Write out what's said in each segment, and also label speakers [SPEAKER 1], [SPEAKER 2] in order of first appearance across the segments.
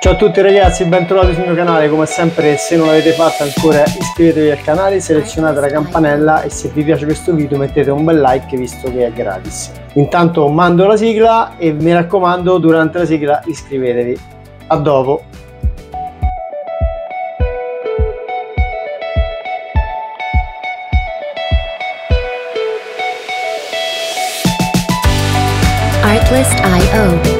[SPEAKER 1] Ciao a tutti ragazzi, bentrovati sul mio canale. Come sempre, se non l'avete fatto ancora, iscrivetevi al canale, selezionate la campanella e se vi piace questo video mettete un bel like visto che è gratis. Intanto mando la sigla e mi raccomando, durante la sigla iscrivetevi. A dopo.
[SPEAKER 2] Artlist.io.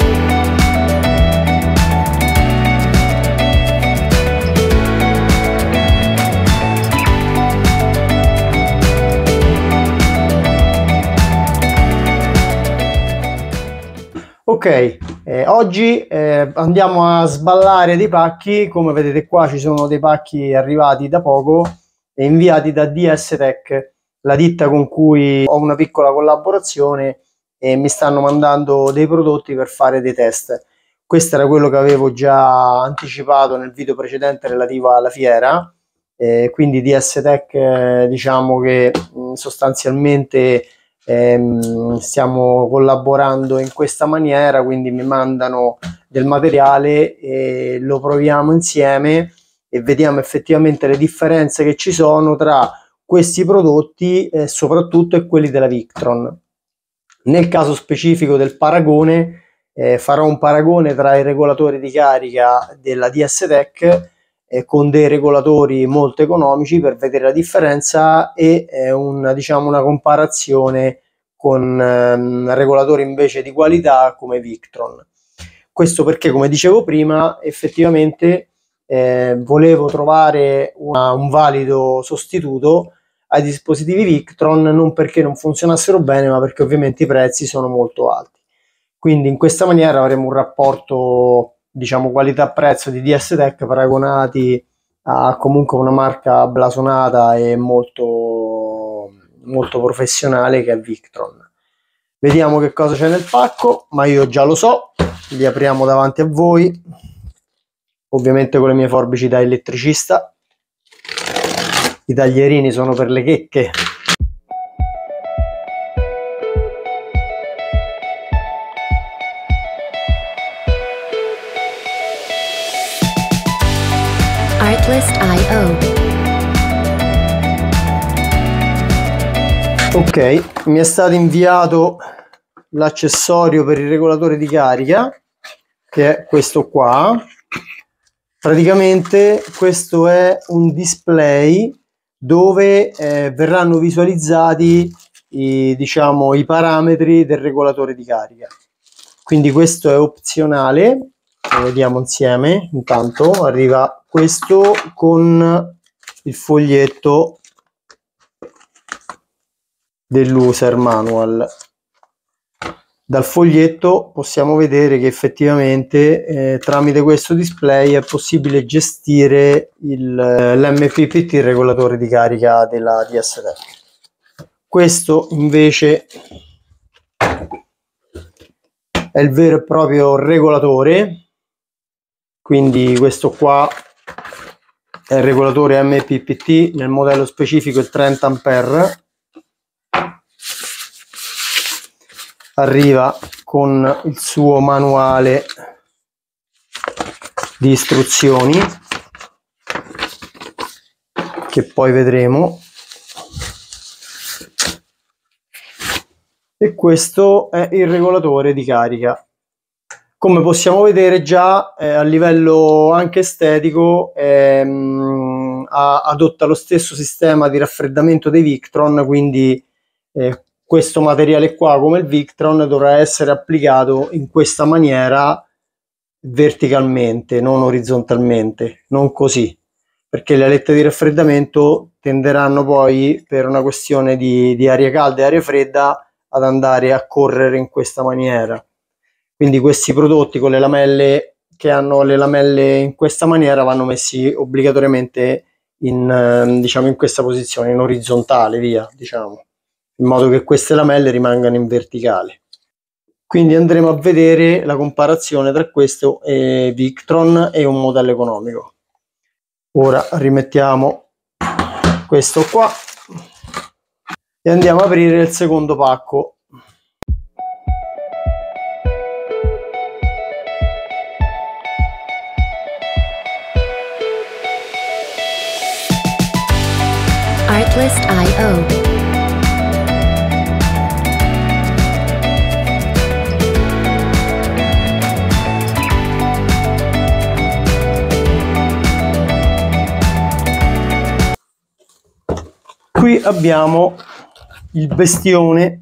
[SPEAKER 1] Ok, oggi andiamo a sballare dei pacchi. Come vedete qua ci sono dei pacchi arrivati da poco e inviati da DS Tech, la ditta con cui ho una piccola collaborazione e mi stanno mandando dei prodotti per fare dei test. Questo era quello che avevo già anticipato nel video precedente relativo alla fiera, quindi DS Tech diciamo che sostanzialmente stiamo collaborando in questa maniera, quindi mi mandano del materiale e lo proviamo insieme e vediamo effettivamente le differenze che ci sono tra questi prodotti e soprattutto quelli della Victron. Nel caso specifico del paragone, farò un paragone tra i regolatori di carica della DS Tech con dei regolatori molto economici per vedere la differenza e diciamo una comparazione con regolatori invece di qualità come Victron. Questo perché, come dicevo prima, effettivamente volevo trovare un valido sostituto ai dispositivi Victron, non perché non funzionassero bene, ma perché ovviamente i prezzi sono molto alti. Quindi in questa maniera avremo un rapporto, diciamo, qualità-prezzo di DS Tech paragonati a comunque una marca blasonata e molto professionale che è Victron. Vediamo che cosa c'è nel pacco, ma io già lo so. Li apriamo davanti a voi, ovviamente con le mie forbici da elettricista. I taglierini sono per le checche.
[SPEAKER 2] Artlist.io.
[SPEAKER 1] Ok, mi è stato inviato l'accessorio per il regolatore di carica, che è questo qua. Praticamente questo è un display dove verranno visualizzati diciamo, i parametri del regolatore di carica. Quindi questo è opzionale, lo vediamo insieme. Intanto arriva questo con il foglietto dell'user manual. Dal foglietto possiamo vedere che effettivamente tramite questo display è possibile gestire l'MPPT, il regolatore di carica della DS Tech. Questo invece è il vero e proprio regolatore, quindi questo qua è il regolatore MPPT, nel modello specifico il 30 A. Arriva con il suo manuale di istruzioni che poi vedremo, e questo è il regolatore di carica. Come possiamo vedere già a livello anche estetico adotta lo stesso sistema di raffreddamento dei Victron, quindi questo materiale qua, come il Victron, dovrà essere applicato in questa maniera verticalmente, non orizzontalmente, non così, perché le alette di raffreddamento tenderanno poi, per una questione di aria calda e aria fredda, ad andare a correre in questa maniera. Quindi questi prodotti con le lamelle che hanno le lamelle in questa maniera vanno messi obbligatoriamente diciamo in questa posizione, in orizzontale, via, diciamo, in modo che queste lamelle rimangano in verticale. Quindi andremo a vedere la comparazione tra questo Victron e un modello economico. Ora rimettiamo questo qua e andiamo a aprire il secondo pacco.
[SPEAKER 2] Wishlist.io.
[SPEAKER 1] Qui abbiamo il bestione.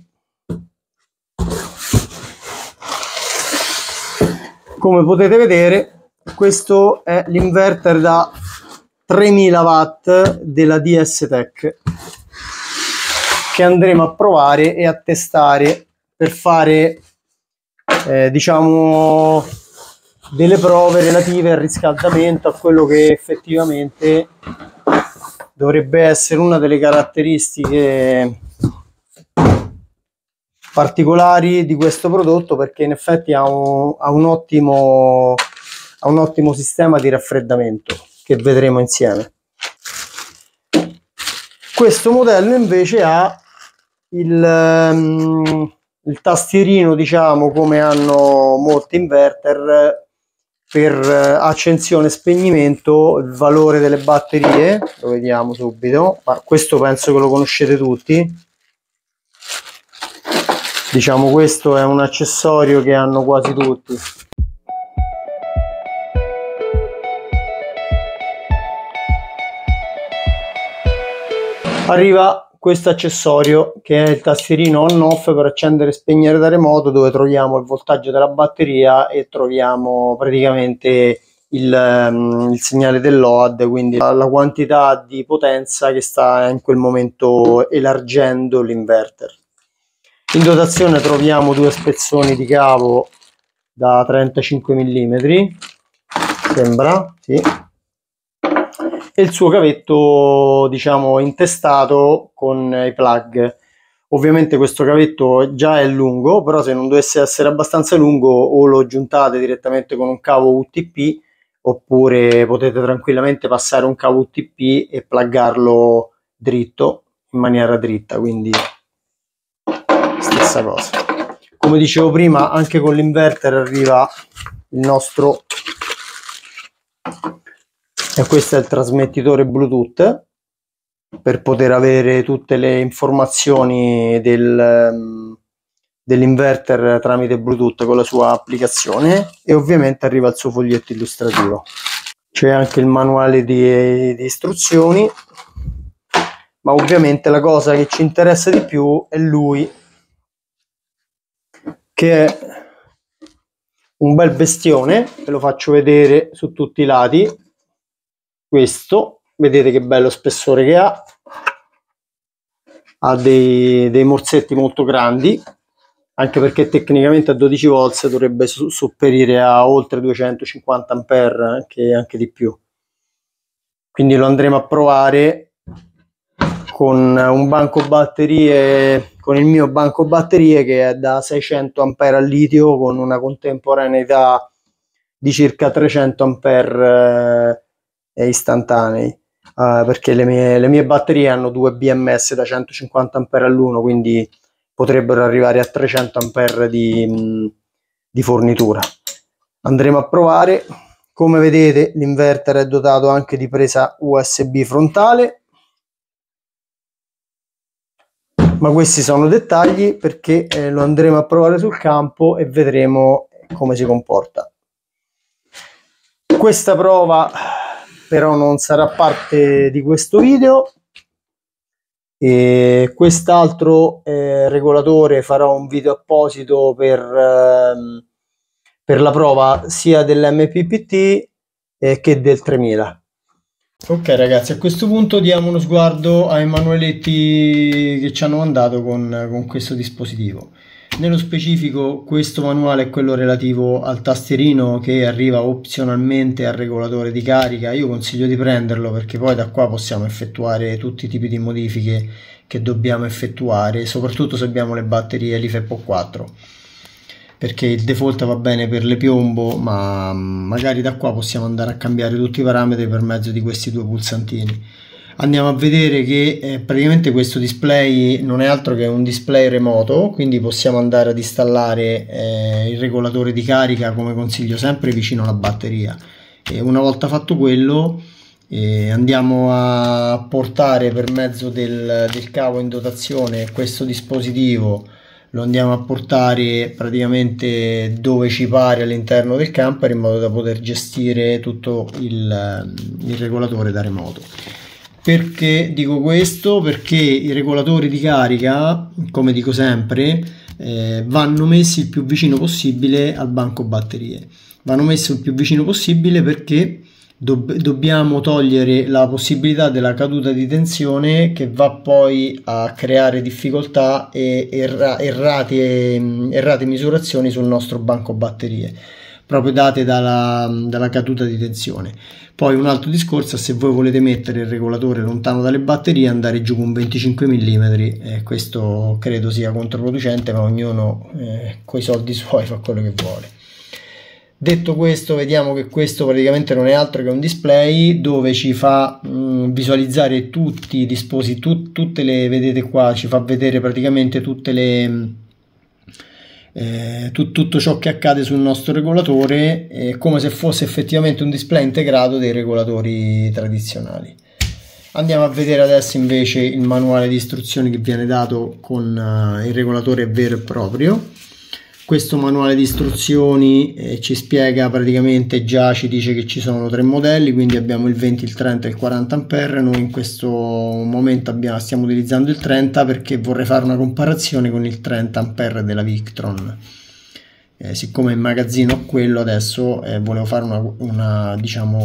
[SPEAKER 1] Come potete vedere, questo è l'inverter da 3000 watt della DS Tech che andremo a provare e a testare per fare diciamo delle prove relative al riscaldamento, a quello che effettivamente dovrebbe essere una delle caratteristiche particolari di questo prodotto, perché in effetti ha un ottimo sistema di raffreddamento che vedremo insieme. Questo modello invece ha il tastierino, diciamo, come hanno molti inverter, per accensione e spegnimento, il valore delle batterie lo vediamo subito, ma questo penso che lo conoscete tutti. Diciamo, questo è un accessorio che hanno quasi tutti. Arriva questo accessorio che è il tastierino on-off per accendere e spegnere da remoto, dove troviamo il voltaggio della batteria e troviamo praticamente il segnale del load, quindi la quantità di potenza che sta in quel momento elargendo l'inverter. In dotazione troviamo due spezzoni di cavo da 35 mm, sembra, sì, e il suo cavetto, diciamo, intestato con i plug. Ovviamente questo cavetto già è lungo, però se non dovesse essere abbastanza lungo o lo giuntate direttamente con un cavo UTP, oppure potete tranquillamente passare un cavo UTP e pluggarlo dritto, in maniera dritta, quindi stessa cosa. Come dicevo prima, anche con l'inverter arriva il nostro, e questo è il trasmettitore Bluetooth per poter avere tutte le informazioni dell'inverter tramite Bluetooth con la sua applicazione, e ovviamente arriva il suo foglietto illustrativo. C'è anche il manuale di istruzioni, ma ovviamente la cosa che ci interessa di più è lui, che è un bel bestione. Ve lo faccio vedere su tutti i lati. Questo, vedete che bello spessore che ha dei morsetti molto grandi, anche perché tecnicamente a 12 volts dovrebbe sopperire a oltre 250 ampere, anche di più. Quindi lo andremo a provare con un banco batterie, con il mio banco batterie, che è da 600 ampere al litio, con una contemporaneità di circa 300 ampere istantanei, perché le mie batterie hanno due BMS da 150 ampere all'uno, quindi potrebbero arrivare a 300 ampere di fornitura. Andremo a provare. Come vedete, l'inverter è dotato anche di presa USB frontale, ma questi sono dettagli, perché lo andremo a provare sul campo e vedremo come si comporta. Questa prova però non sarà parte di questo video, e quest'altro regolatore farò un video apposito per la prova sia dell'MPPT che del 3000. Ok ragazzi, a questo punto diamo uno sguardo ai manualetti che ci hanno mandato con questo dispositivo. Nello specifico, questo manuale è quello relativo al tastierino, che arriva opzionalmente al regolatore di carica. Io consiglio di prenderlo, perché poi da qua possiamo effettuare tutti i tipi di modifiche che dobbiamo effettuare, soprattutto se abbiamo le batterie LiFePO 4, perché il default va bene per le piombo, ma magari da qua possiamo andare a cambiare tutti i parametri per mezzo di questi due pulsantini. Andiamo a vedere che praticamente questo display non è altro che un display remoto, quindi possiamo andare ad installare il regolatore di carica, come consiglio sempre, vicino alla batteria, e una volta fatto quello e andiamo a portare per mezzo del cavo in dotazione questo dispositivo, lo andiamo a portare praticamente dove ci pare all'interno del camper, in modo da poter gestire tutto il regolatore da remoto. Perché dico questo? Perché i regolatori di carica, come dico sempre, vanno messi il più vicino possibile al banco batterie. Vanno messi il più vicino possibile perché dobbiamo togliere la possibilità della caduta di tensione, che va poi a creare difficoltà e errate misurazioni sul nostro banco batterie, proprio date dalla caduta di tensione. Poi un altro discorso: se voi volete mettere il regolatore lontano dalle batterie, andare giù con 25 mm, questo credo sia controproducente, ma ognuno coi soldi suoi fa quello che vuole. Detto questo, vediamo che questo praticamente non è altro che un display dove ci fa visualizzare tutti i dispositivi, tutte le, vedete qua, ci fa vedere praticamente tutte le tutto ciò che accade sul nostro regolatore, come se fosse effettivamente un display integrato dei regolatori tradizionali. Andiamo a vedere adesso invece il manuale di istruzioni che viene dato con il regolatore vero e proprio. Questo manuale di istruzioni ci spiega praticamente, già ci dice che ci sono 3 modelli, quindi abbiamo il 20, il 30 e il 40 ampere. Noi in questo momento stiamo utilizzando il 30 perché vorrei fare una comparazione con il 30 ampere della Victron. Siccome in magazzino ho quello, adesso volevo fare una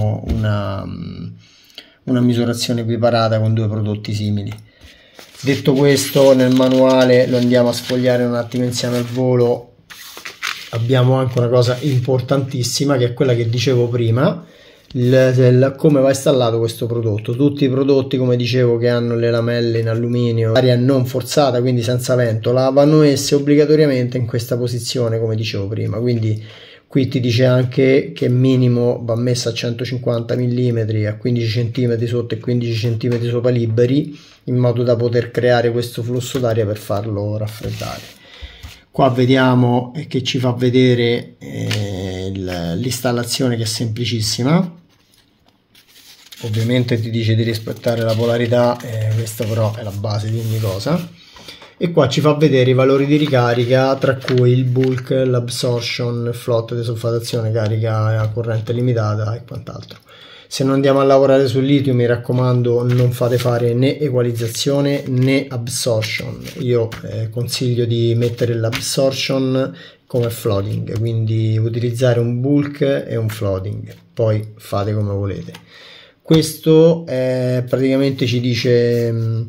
[SPEAKER 1] misurazione equiparata con 2 prodotti simili. Detto questo, nel manuale, lo andiamo a sfogliare un attimo insieme al volo. Abbiamo anche una cosa importantissima, che è quella che dicevo prima, come va installato questo prodotto. Tutti i prodotti, come dicevo, che hanno le lamelle in alluminio, aria non forzata, quindi senza ventola, vanno messe obbligatoriamente in questa posizione, come dicevo prima. Quindi qui ti dice anche che minimo va messa a 150 mm, a 15 cm sotto e 15 cm sopra liberi, in modo da poter creare questo flusso d'aria per farlo raffreddare. Qua vediamo che ci fa vedere l'installazione, che è semplicissima. Ovviamente ti dice di rispettare la polarità, questa però è la base di ogni cosa. E qua ci fa vedere i valori di ricarica, tra cui il bulk, l'absorption, float, desolfatazione, carica a corrente limitata e quant'altro. Se non andiamo a lavorare sul litio, mi raccomando, non fate fare né equalizzazione né absorption. Io consiglio di mettere l'absorption come floating, quindi utilizzare un bulk e un floating, poi fate come volete. Questo praticamente ci dice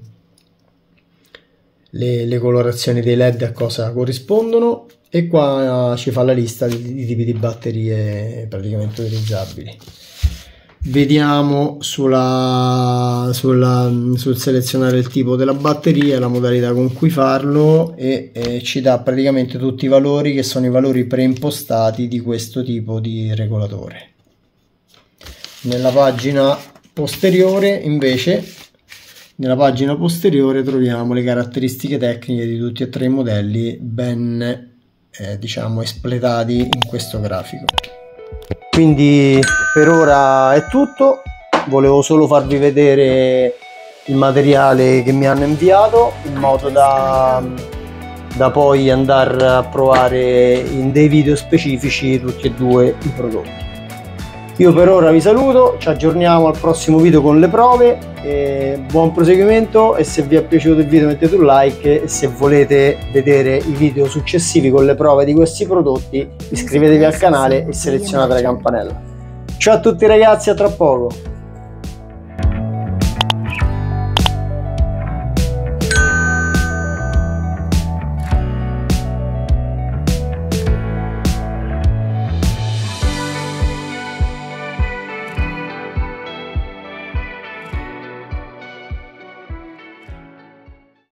[SPEAKER 1] le colorazioni dei LED a cosa corrispondono, e qua ci fa la lista di tipi di batterie praticamente utilizzabili. Vediamo sul selezionare il tipo della batteria, la modalità con cui farlo, e ci dà praticamente tutti i valori, che sono i valori preimpostati di questo tipo di regolatore. Nella pagina posteriore invece, troviamo le caratteristiche tecniche di tutti e 3 i modelli, ben diciamo espletati in questo grafico. Quindi per ora è tutto, volevo solo farvi vedere il materiale che mi hanno inviato, in modo da poi andare a provare in dei video specifici tutti e 2 i prodotti. Io per ora vi saluto, ci aggiorniamo al prossimo video con le prove, buon proseguimento, e se vi è piaciuto il video mettete un like, e se volete vedere i video successivi con le prove di questi prodotti iscrivetevi al canale e selezionate la campanella. Ciao a tutti ragazzi, a tra poco!